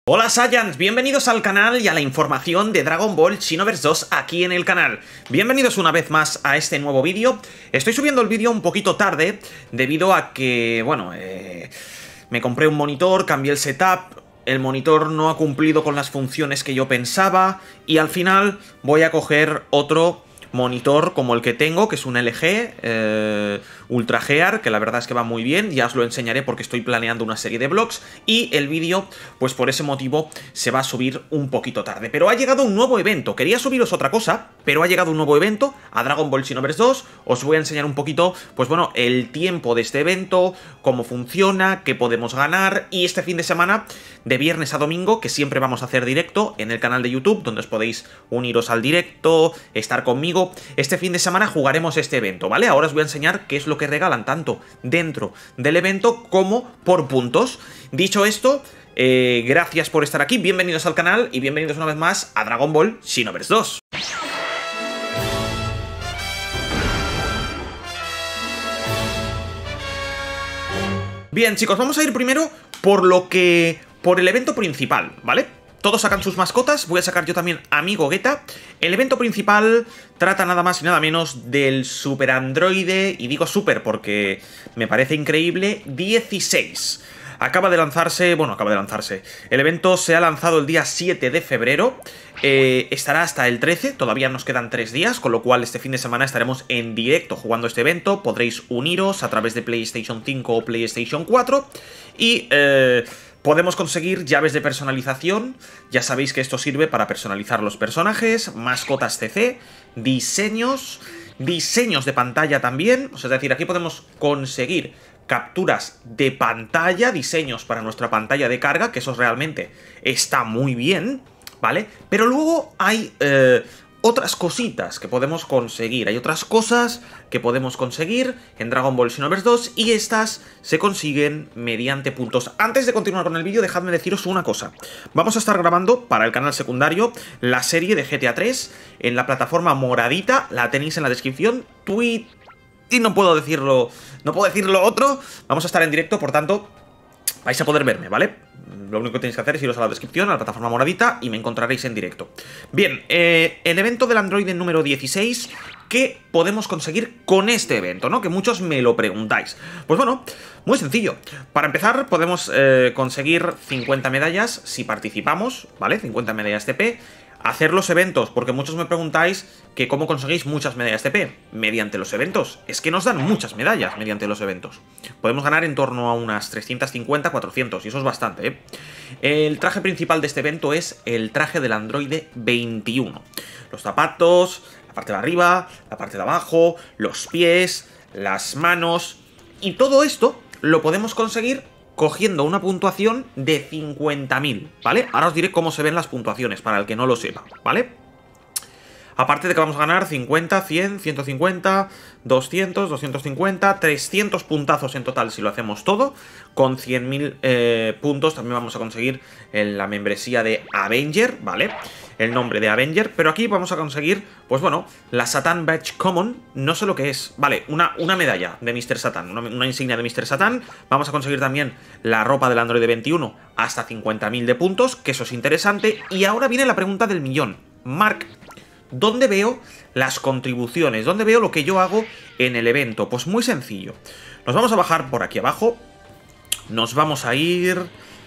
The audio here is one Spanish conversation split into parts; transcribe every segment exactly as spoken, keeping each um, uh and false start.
Hola Saiyans, bienvenidos al canal y a la información de Dragon Ball Xenoverse dos aquí en el canal. Bienvenidos una vez más a este nuevo vídeo. Estoy subiendo el vídeo un poquito tarde debido a que, bueno, eh, me compré un monitor, cambié el setup, el monitor no ha cumplido con las funciones que yo pensaba y al final voy a coger otro monitor como el que tengo, que es un L G eh, Ultra Gear, que la verdad es que va muy bien, ya os lo enseñaré porque estoy planeando una serie de vlogs y el vídeo, pues por ese motivo se va a subir un poquito tarde. Pero ha llegado un nuevo evento, quería subiros otra cosa, pero ha llegado un nuevo evento a Dragon Ball Xenoverse dos, os voy a enseñar un poquito, pues bueno, el tiempo de este evento, cómo funciona, qué podemos ganar y este fin de semana, de viernes a domingo, que siempre vamos a hacer directo en el canal de YouTube, donde os podéis uniros al directo, estar conmigo. Este fin de semana jugaremos este evento, ¿vale? Ahora os voy a enseñar qué es lo que regalan tanto dentro del evento como por puntos. Dicho esto, eh, gracias por estar aquí, bienvenidos al canal y bienvenidos una vez más a Dragon Ball Xenoverse dos. Bien, chicos, vamos a ir primero por lo que... por el evento principal, ¿vale? Todos sacan sus mascotas, voy a sacar yo también a mi Gogeta. El evento principal trata nada más y nada menos del Super Androide, y digo Super porque me parece increíble, dieciséis. Acaba de lanzarse, bueno, acaba de lanzarse. El evento se ha lanzado el día siete de febrero, eh, estará hasta el trece, todavía nos quedan tres días, con lo cual este fin de semana estaremos en directo jugando este evento. Podréis uniros a través de PlayStation cinco o PlayStation cuatro y... Eh, podemos conseguir llaves de personalización, ya sabéis que esto sirve para personalizar los personajes, mascotas C C, diseños, diseños de pantalla también, es decir, aquí podemos conseguir capturas de pantalla, diseños para nuestra pantalla de carga, que eso realmente está muy bien, ¿vale? Pero luego hay... Eh, otras cositas que podemos conseguir, hay otras cosas que podemos conseguir en Dragon Ball Xenoverse dos y estas se consiguen mediante puntos. Antes de continuar con el vídeo, dejadme deciros una cosa. Vamos a estar grabando para el canal secundario la serie de G T A tres en la plataforma moradita, la tenéis en la descripción, tweet... y no puedo decirlo, no puedo decirlo otro, vamos a estar en directo, por tanto, vais a poder verme, ¿vale? Lo único que tenéis que hacer es iros a la descripción, a la plataforma moradita, y me encontraréis en directo. Bien, eh, el evento del Android número dieciséis, ¿qué podemos conseguir con este evento, no? Que muchos me lo preguntáis. Pues bueno, muy sencillo. Para empezar, podemos eh, conseguir cincuenta medallas si participamos, ¿vale? cincuenta medallas T P. Hacer los eventos, porque muchos me preguntáis que cómo conseguís muchas medallas T P. Mediante los eventos. Es que nos dan muchas medallas mediante los eventos. Podemos ganar en torno a unas trescientas cincuenta, cuatrocientos, y eso es bastante, ¿eh? El traje principal de este evento es el traje del Androide veintiuno. Los zapatos, la parte de arriba, la parte de abajo, los pies, las manos... y todo esto lo podemos conseguir cogiendo una puntuación de cincuenta mil, ¿vale? Ahora os diré cómo se ven las puntuaciones, para el que no lo sepa, ¿vale? Aparte de que vamos a ganar cincuenta, cien, ciento cincuenta, doscientos, doscientos cincuenta, trescientos puntazos en total si lo hacemos todo. Con cien mil eh, puntos también vamos a conseguir la membresía de Avenger, ¿vale? El nombre de Avenger, pero aquí vamos a conseguir, pues bueno, la Satan Badge Common, no sé lo que es, vale, una, una medalla de mister Satan, una, una insignia de mister Satan. Vamos a conseguir también la ropa del Android veintiuno hasta cincuenta mil de puntos, que eso es interesante. Y ahora viene la pregunta del millón. Mark, ¿dónde veo las contribuciones? ¿Dónde veo lo que yo hago en el evento? Pues muy sencillo. Nos vamos a bajar por aquí abajo. Nos vamos a ir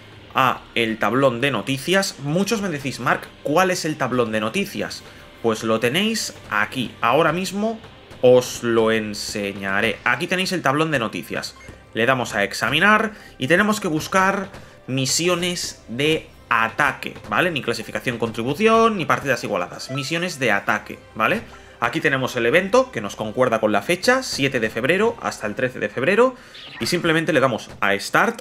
a el tablón de noticias. Muchos me decís, Mark, ¿cuál es el tablón de noticias? Pues lo tenéis aquí. Ahora mismo os lo enseñaré. Aquí tenéis el tablón de noticias. Le damos a examinar y tenemos que buscar misiones de ataque, ¿vale? Ni clasificación contribución, ni partidas igualadas. Misiones de ataque, ¿vale? Aquí tenemos el evento, que nos concuerda con la fecha, siete de febrero hasta el trece de febrero. Y simplemente le damos a Start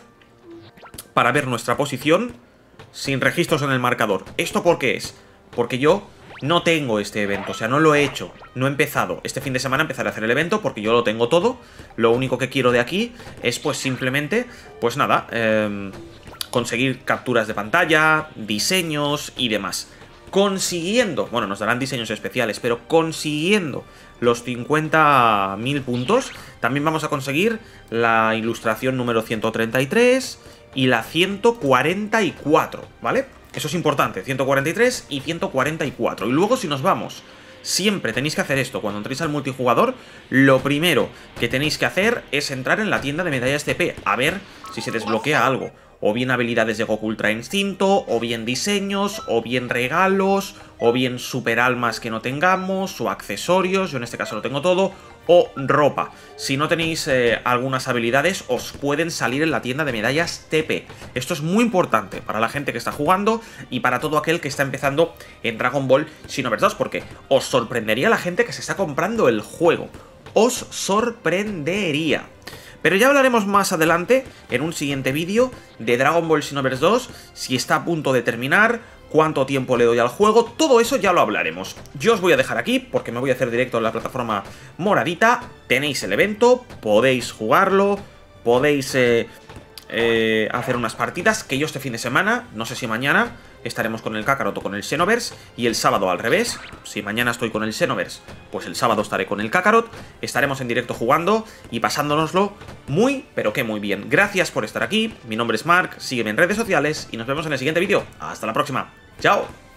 para ver nuestra posición sin registros en el marcador. ¿Esto por qué es? Porque yo no tengo este evento, o sea, no lo he hecho, no he empezado. Este fin de semana empezaré a hacer el evento porque yo lo tengo todo. Lo único que quiero de aquí es pues simplemente, pues nada, eh... conseguir capturas de pantalla, diseños y demás. Consiguiendo, bueno, nos darán diseños especiales, pero consiguiendo los cincuenta mil puntos, también vamos a conseguir la ilustración número ciento treinta y tres y la ciento cuarenta y cuatro, ¿vale? Eso es importante, ciento cuarenta y tres y ciento cuarenta y cuatro. Y luego si nos vamos, siempre tenéis que hacer esto, cuando entréis al multijugador, lo primero que tenéis que hacer es entrar en la tienda de medallas T P, a ver si se desbloquea algo. O bien habilidades de Goku Ultra Instinto, o bien diseños, o bien regalos, o bien super almas que no tengamos, o accesorios, yo en este caso lo tengo todo, o ropa. Si no tenéis eh, algunas habilidades, os pueden salir en la tienda de medallas T P. Esto es muy importante para la gente que está jugando y para todo aquel que está empezando en Dragon Ball Xenoverse dos, porque os sorprendería la gente que se está comprando el juego. Os sorprendería. Pero ya hablaremos más adelante, en un siguiente vídeo, de Dragon Ball Xenoverse dos, si está a punto de terminar, cuánto tiempo le doy al juego, todo eso ya lo hablaremos. Yo os voy a dejar aquí, porque me voy a hacer directo en la plataforma moradita, tenéis el evento, podéis jugarlo, podéis eh, eh, hacer unas partidas, que yo este fin de semana, no sé si mañana, estaremos con el Kakarot o con el Xenoverse, y el sábado al revés. Si mañana estoy con el Xenoverse, pues el sábado estaré con el Kakarot, estaremos en directo jugando y pasándonoslo muy, pero que muy bien. Gracias por estar aquí, mi nombre es Mark, sígueme en redes sociales y nos vemos en el siguiente vídeo. Hasta la próxima, chao.